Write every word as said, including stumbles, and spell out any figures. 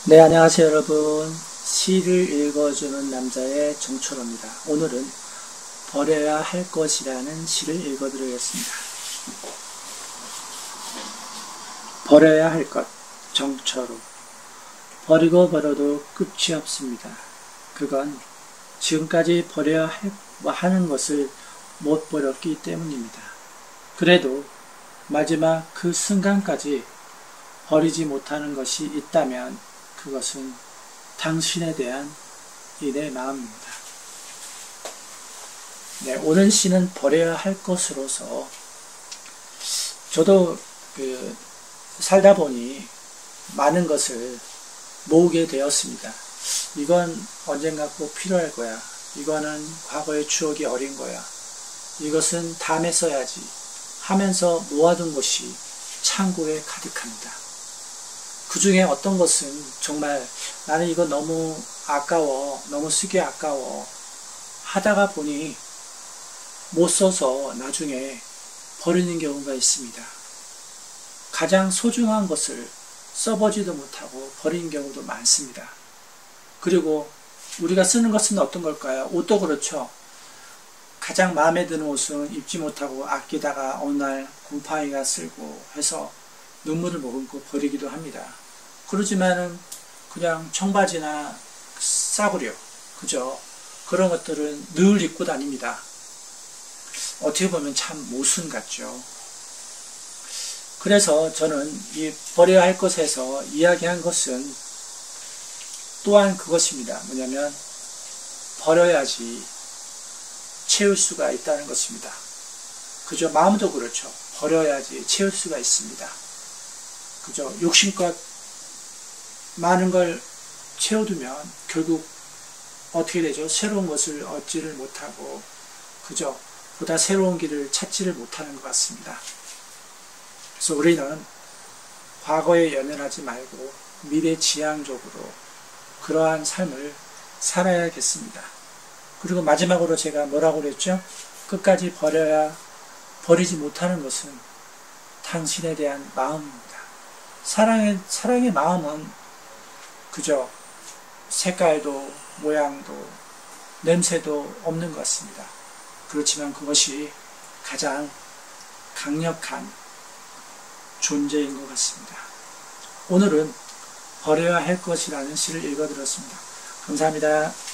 네, 안녕하세요, 여러분. 시를 읽어주는 남자의 정철호입니다. 오늘은 버려야 할 것이라는 시를 읽어드리겠습니다. 버려야 할 것, 정철호. 버리고 버려도 끝이 없습니다. 그건 지금까지 버려야 할, 하는 것을 못 버렸기 때문입니다. 그래도 마지막 그 순간까지 버리지 못하는 것이 있다면 그것은 당신에 대한 이 내 마음입니다. 네, 오늘 시는 버려야 할 것으로서 저도 그 살다 보니 많은 것을 모으게 되었습니다. 이건 언젠가 꼭 필요할 거야. 이거는 과거의 추억이 어린 거야. 이것은 다음에 써야지 하면서 모아둔 것이 창고에 가득합니다. 그 중에 어떤 것은 정말 나는 이거 너무 아까워, 너무 쓰기 아까워 하다가 보니 못 써서 나중에 버리는 경우가 있습니다. 가장 소중한 것을 써보지도 못하고 버리는 경우도 많습니다. 그리고 우리가 쓰는 것은 어떤 걸까요? 옷도 그렇죠. 가장 마음에 드는 옷은 입지 못하고 아끼다가 어느 날 곰팡이가 쓸고 해서 눈물을 머금고 버리기도 합니다. 그러지만은 그냥 청바지나 싸구려, 그죠? 그런 것들은 늘 입고 다닙니다. 어떻게 보면 참 모순 같죠. 그래서 저는 이 버려야 할 것에서 이야기한 것은 또한 그것입니다. 뭐냐면 버려야지 채울 수가 있다는 것입니다. 그죠? 마음도 그렇죠. 버려야지 채울 수가 있습니다. 그죠? 욕심껏 많은 걸 채워두면 결국 어떻게 되죠? 새로운 것을 얻지를 못하고 그죠? 보다 새로운 길을 찾지를 못하는 것 같습니다. 그래서 우리는 과거에 연연하지 말고 미래지향적으로 그러한 삶을 살아야겠습니다. 그리고 마지막으로 제가 뭐라고 그랬죠? 끝까지 버려야 버리지 못하는 것은 당신에 대한 마음입니다. 사랑의, 사랑의 마음은 그저 색깔도 모양도 냄새도 없는 것 같습니다. 그렇지만 그것이 가장 강력한 존재인 것 같습니다. 오늘은 버려야 할 것이라는 시를 읽어드렸습니다. 감사합니다.